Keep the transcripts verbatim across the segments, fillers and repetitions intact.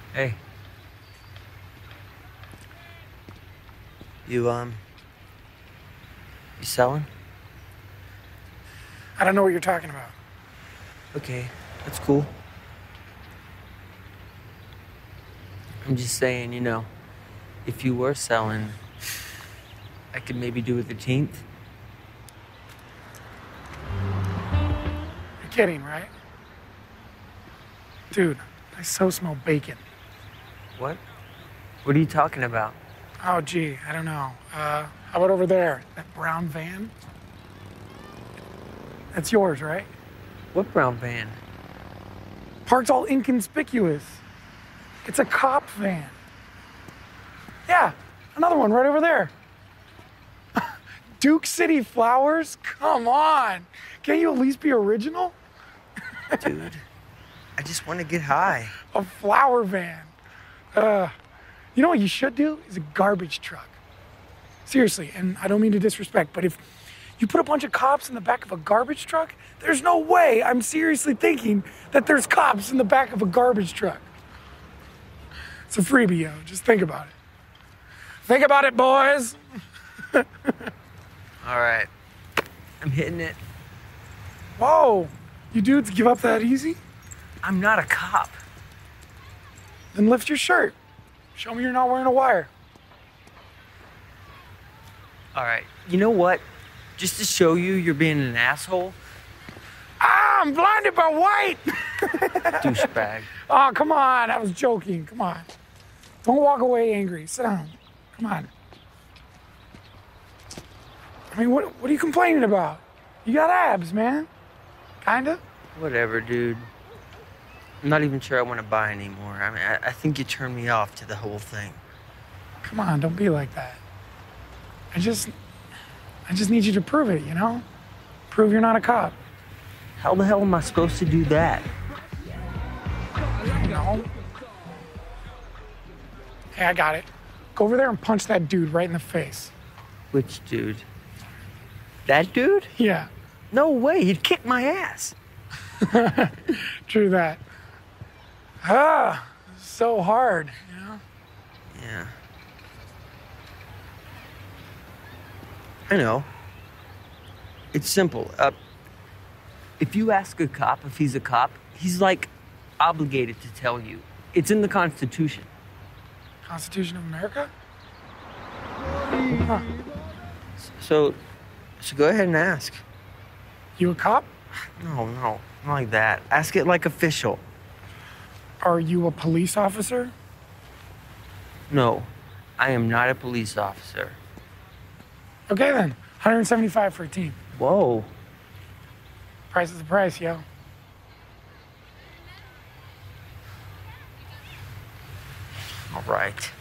Hey. You, um... You selling? I don't know what you're talking about. Okay, that's cool. I'm just saying, you know, if you were selling, I could maybe do a thirteenth. You're kidding, right? Dude, I so smell bacon. What? What are you talking about? Oh, gee, I don't know. Uh, how about over there? That brown van? That's yours, right? What brown van? Parked all inconspicuous. It's a cop van. Yeah, another one right over there. Duke City Flowers? Come on. Can't you at least be original? Dude, I just want to get high. A flower van. Uh, you know what you should do? Is a garbage truck. Seriously, and I don't mean to disrespect, but if you put a bunch of cops in the back of a garbage truck, there's no way I'm seriously thinking that there's cops in the back of a garbage truck. It's a freebie, yo. Just think about it. Think about it, boys. All right. I'm hitting it. Whoa. You dudes give up that easy? I'm not a cop. Then lift your shirt. Show me you're not wearing a wire. All right. You know what? Just to show you you're being an asshole. Ah, I'm blinded by white. Douchebag. Oh, come on. I was joking. Come on. Don't walk away angry. Sit down. Come on. I mean, what, what are you complaining about? You got abs, man. Kinda. Whatever, dude. I'm not even sure I want to buy anymore. I mean, I, I think you turned me off to the whole thing. Come on, don't be like that. I just, I just need you to prove it, you know? Prove you're not a cop. How the hell am I supposed to do that? You know? Hey, I got it. Go over there and punch that dude right in the face. Which dude? That dude? Yeah. No way, he'd kick my ass. True that. Ah, so hard, you know? Yeah. I know. It's simple. Uh, if you ask a cop if he's a cop, he's like obligated to tell you. It's in the Constitution. Constitution of America? Huh. So, so go ahead and ask. You a cop? No, no, not like that. Ask it like official. Are you a police officer? No, I am not a police officer. Okay then, one hundred seventy-five for a team. Whoa. Price is the price, yo. All right.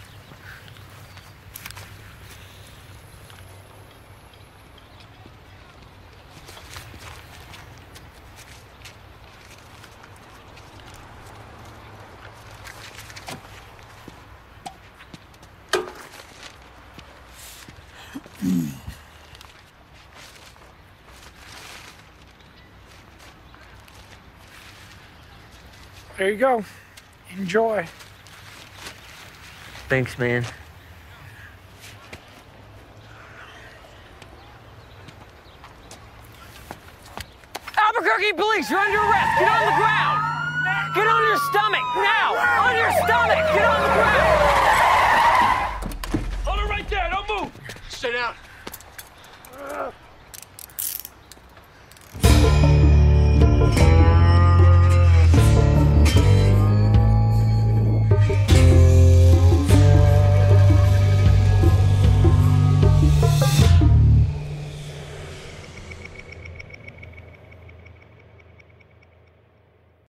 There you go. Enjoy. Thanks, man. Albuquerque police, you're under arrest. Get on the ground. Get on your stomach now. On your stomach. Get on the ground. Hold it right there. Don't move. Sit down. Uh.